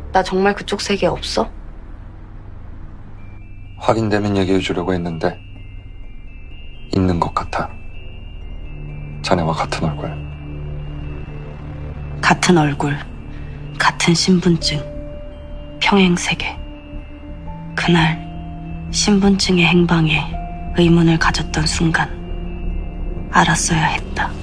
나 정말 그쪽 세계에 없어? 확인되면 얘기해 주려고 했는데 있는 것 같아. 자네와 같은 얼굴. 같은 얼굴, 같은 신분증, 평행세계. 그날 신분증의 행방에 의문을 가졌던 순간 알았어야 했다.